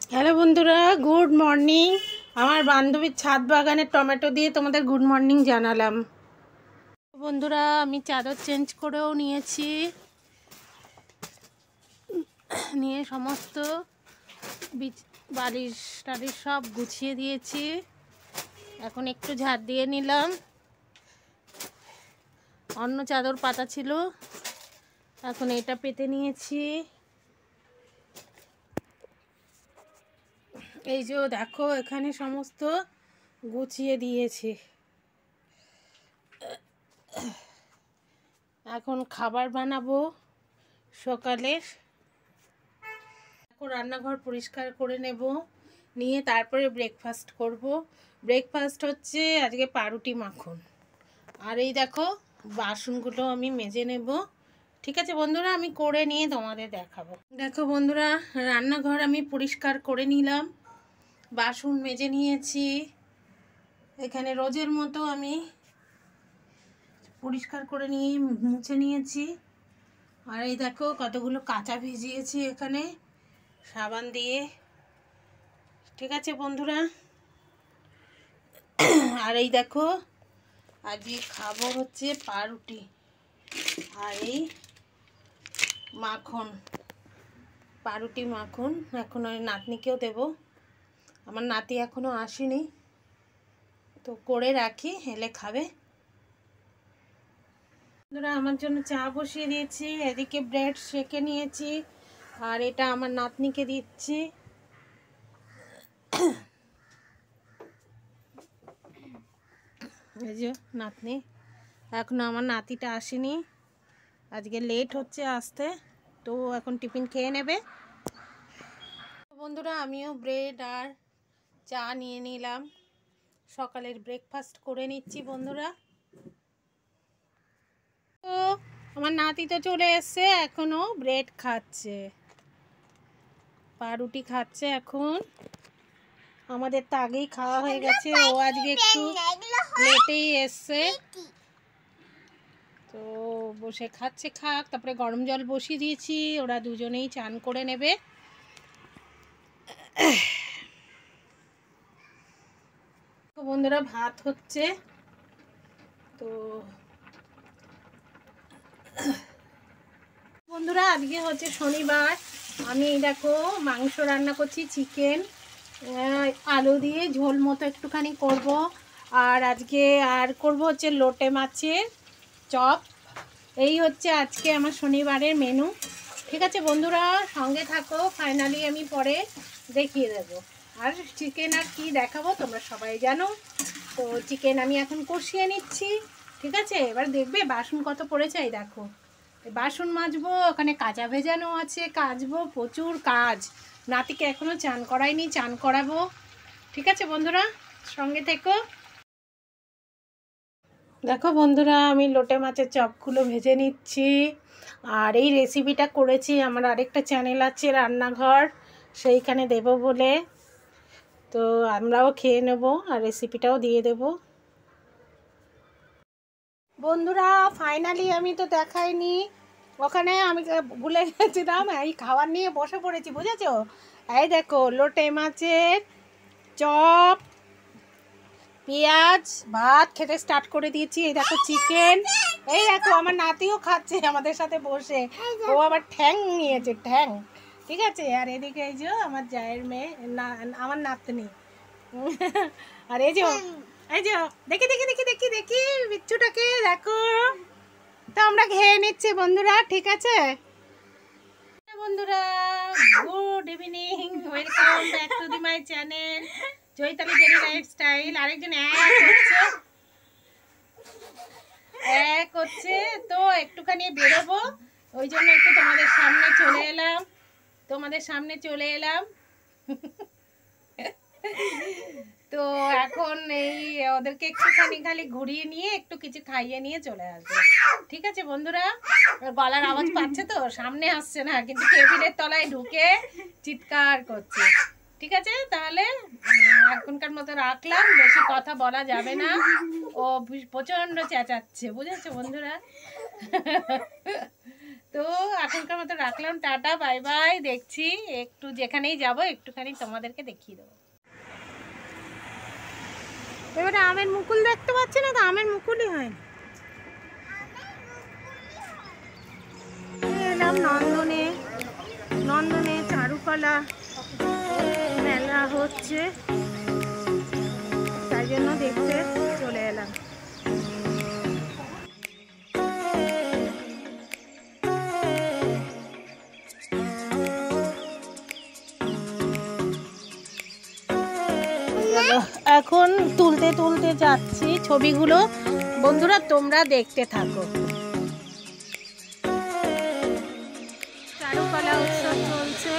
Hello বন্ধুরা, good morning. আমার বান্ধবীর ছাদ বাগানের টমেটো দিয়ে তোমাদের গুড মর্নিং জানালাম। বন্ধুরা, আমি চাদর চেঞ্জ করেও নিয়েছি, নিয়ে সমস্ত বালিশ টালিশ সব গুছিয়ে দিয়েছি। এখন একটু ঝাড় দিয়ে নিলাম। অন্য চাদর পাতা ছিল, এখন এটা পেতে নিয়েছি। এই যে দেখো, এখানে সমস্ত গুছিয়ে দিয়েছি। এখন খাবার বানাবো সকালে। এখন রান্নাঘর পরিষ্কার করে নেব, নিয়ে তারপরে ব্রেকফাস্ট করব। ব্রেকফাস্ট হচ্ছে আজকে পাউরুটি মাখন। আর এই দেখো, বাসনগুলো আমি মেজে নেব। ঠিক আছে বন্ধুরা, আমি করে নিয়ে তোমাদের দেখাবো। দেখো বন্ধুরা, রান্নাঘর আমি পরিষ্কার করে নিলাম, বাসন মেজে নিয়েছি। এখানে রোজের মতো আমি পরিষ্কার করে নিয়ে মুছে নিয়েছি। আর এই দেখো, কতগুলো কাঁচা ভিজিয়েছি এখানে সাবান দিয়ে। ঠিক আছে বন্ধুরা, আর এই দেখো, আজকে খাবো হচ্ছে পাউরুটি আর এই মাখন, পাউরুটি মাখন। এখন ওই নাতনিকেও দেব, আমার নাতি এখনও আসেনি, তো করে রাখি, এলে খাবে। বন্ধুরা, আমার জন্য চা বসিয়ে দিয়েছি, এদিকে ব্রেড সেকে নিয়েছি, আর এটা আমার নাতনিকে দিচ্ছি। এই যে নাতনি, এখনো আমার নাতিটা আসেনি, আজকে লেট হচ্ছে আসতে, তো এখন টিফিন খেয়ে নেবে। বন্ধুরা, আমিও ব্রেড আর চা নিয়ে নিলাম, সকালের ব্রেকফাস্ট করে নিচ্ছি বন্ধুরা। তো আমার নাতি তো চলে এসছে, এখনো ব্রেড খাচ্ছে, পাউরুটি খাচ্ছে এখন। আমাদের তো আগেই খাওয়া হয়ে গেছে, ও আজকে একটু লেটেই এসছে, তো বসে খাচ্ছে, খাক। তারপরে গরম জল বসিয়ে দিয়েছি, ওরা দুজনেই চান করে নেবে। বন্ধুরা, ভাত হচ্ছে, তো বন্ধুরা আজকে হচ্ছে শনিবার। আমি দেখো মাংস রান্না করছি, চিকেন আলু দিয়ে ঝোল মতো একটুখানি করব। আর আজকে করব হচ্ছে লোটে মাছের চপ। এই হচ্ছে আজকে আমার শনিবারের মেনু। ঠিক আছে বন্ধুরা, সঙ্গে থাকো, ফাইনালি আমি পরে দেখিয়ে দেবো। আর চিকেন আর কি দেখাবো তোমরা সবাই জানো। তো চিকেন আমি এখন কষিয়ে নিচ্ছি। ঠিক আছে, এবার দেখবে বাসন কত পড়েছে। এই দেখো, বাসন মাজবো, ওখানে কাঁচা ভেজানো আছে, কাচবো, প্রচুর কাজ। নাতিকে এখনও চান করাইনি, চান করাবো। ঠিক আছে বন্ধুরা, সঙ্গে থেকো। দেখো বন্ধুরা, আমি লোটে মাছের চপগুলো ভেজে নিচ্ছি। আর এই রেসিপিটা করেছি, আমার আরেকটা চ্যানেল আছে রান্নাঘর, সেইখানে দেব বলে, তো আমরাও খেয়ে নেব আর রেসিপিটাও দিয়ে দেব। বন্ধুরা, ফাইনালি আমি তো দেখাইনি, ওখানে আমি ভুলে গেছিলাম, এই খাবার নিয়ে বসে পড়েছি, বুঝেছো। এই দেখো, লোটে মাছের চপ, পেঁয়াজ, ভাত খেতে স্টার্ট করে দিয়েছি। এই দেখো চিকেন, এই দেখো আমার নাতিও খাচ্ছে আমাদের সাথে বসে, ও আবার ঠ্যাং নিয়েছে, ঠ্যাং। ঠিক আছে, আর এদিকে এই যে আমার জায়ের মেয়ে, না আমার নাতনি, আর এই যে দেখি দেখি দেখি দেখি দেখি বিচ্ছুটাকে দেখো। তো আমরা খেয়ে নিচ্ছি বন্ধুরা, ঠিক আছে বন্ধুরা, good evening, welcome back to the my channel Chaitali daily lifestyle. আরেকজন এক হচ্ছে, তো একটুখানি বেরোবো, ওই জন্য একটু তোমাদের সামনে চলে এলাম। তো এখন এই ওদেরকে একটুখানি খালি ঘুরিয়ে নিয়ে একটু কিছু খাইয়ে নিয়ে চলে আসবো। ঠিক আছে বন্ধুরা, গলার আওয়াজ পাচ্ছে তো, সামনে আসছে না, কিন্তু টেবিলের তলায় ঢুকে চিৎকার করছে। ঠিক আছে, তাহলে এখনকার মতো রাখলাম, বেশি কথা বলা যাবে না, ও প্রচণ্ড চেঁচাচ্ছে, বুঝেছো বন্ধুরা। তো এখনকার মতো রাখলাম, টাটা বাই বাই। দেখছি একটু যেখানেই যাব একটুখানি তোমাদেরকে দেখিয়ে দেবো। এবারে আমের মুকুল দেখতে পাচ্ছি না তো, আমের মুকুলই হয়। এলাম নন্দনে, নন্দনে চারুকলা মেলা হচ্ছে, তাই জন্য দেখতে চলে এলাম। এখন তুলতে তুলতে যাচ্ছি ছবিগুলো, বন্ধুরা তোমরা দেখতে থাকো। চারুকলা উৎসব চলছে।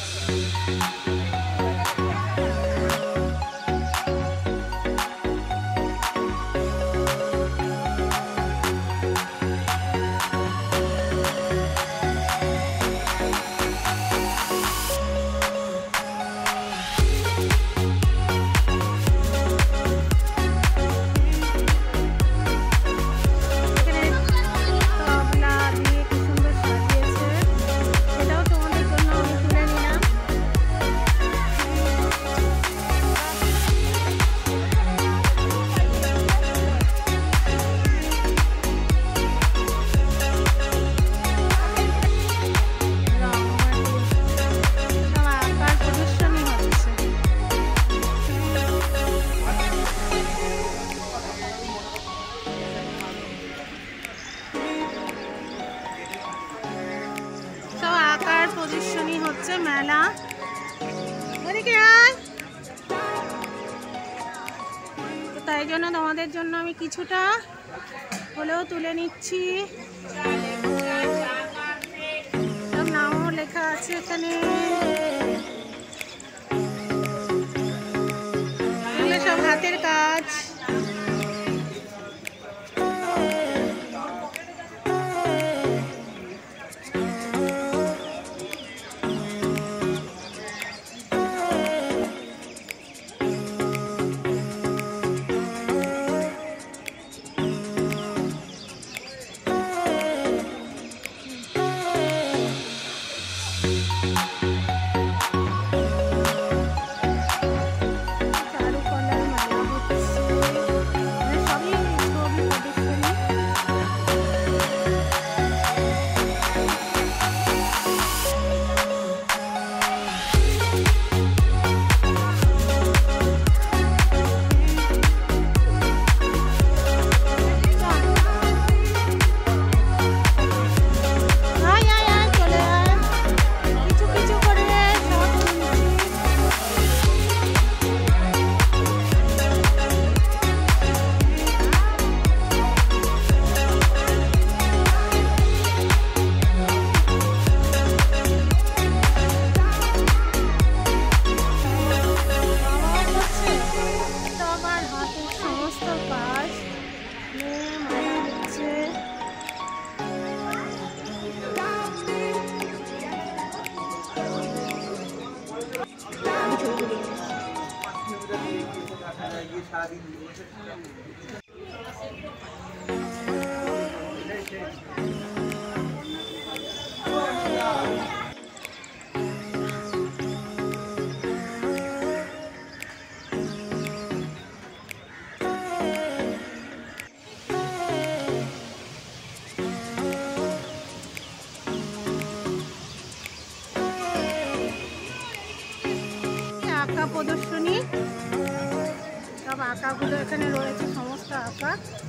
প্রদর্শনী হচ্ছে, মেলা। তাই জন্য তোমাদের জন্য আমি কিছুটা হলেও তুলে নিচ্ছি। সব নামও লেখা আছে এখানে, এগুলো সব হাতের কাজ। আঁকা প্রদর্শনী, সব আঁকাগুলো এখানে রয়েছে, সমস্ত আঁকা।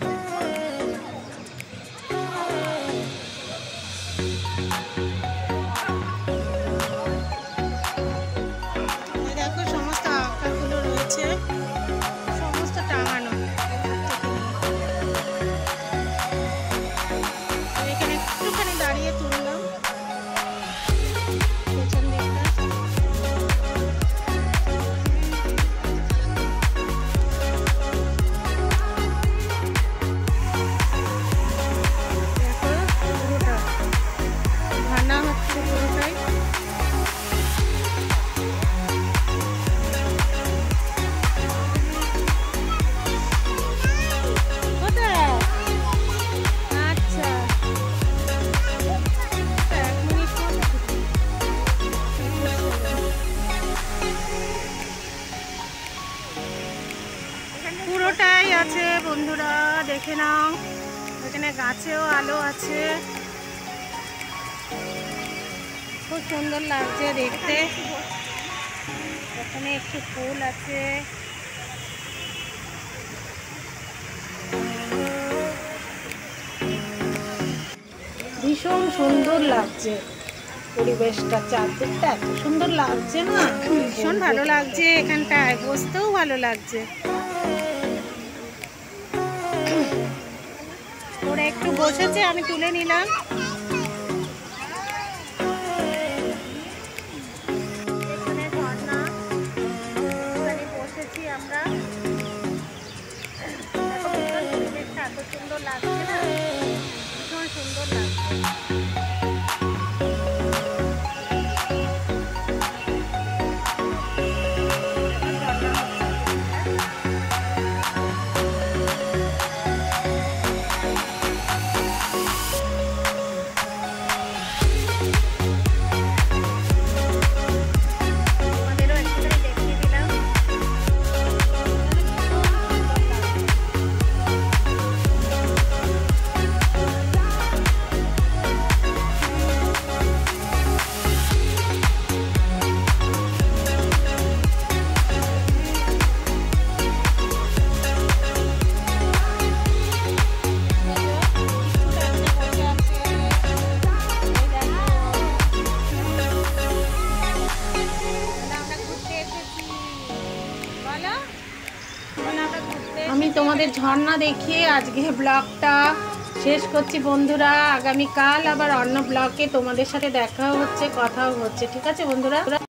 দেখো সমস্ত আঁকাগুলো রয়েছে, সমস্ত টাঙানো। এখানে একটুখানি দাঁড়িয়ে তুললাম পেছন দিকটা। গাছেও আলো আছে, খুব সুন্দর লাগছে দেখতে। এখানে একটু ফুল আছে, ভীষণ সুন্দর লাগছে পরিবেশটা, চারদিকটা এত সুন্দর লাগছে না, ভীষণ ভালো লাগছে। এখানটায় বসতেও ভালো লাগছে। ওরা একটু বসেছে, আমি তুলে নিলাম। এখানে ঝর্ণা, এখানে বসেছি আমরা। দেখো ভীষণ পরিবেশটা এত সুন্দর লাগছে না, ভীষণ সুন্দর লাগছে। আমি তোমাদের ঝর্ণা দেখিয়ে আজকে ব্লগটা শেষ করছি বন্ধুরা। আগামীকাল আবার অন্য ব্লগে তোমাদের সাথে দেখাও হচ্ছে, কথাও হচ্ছে। ঠিক আছে বন্ধুরা।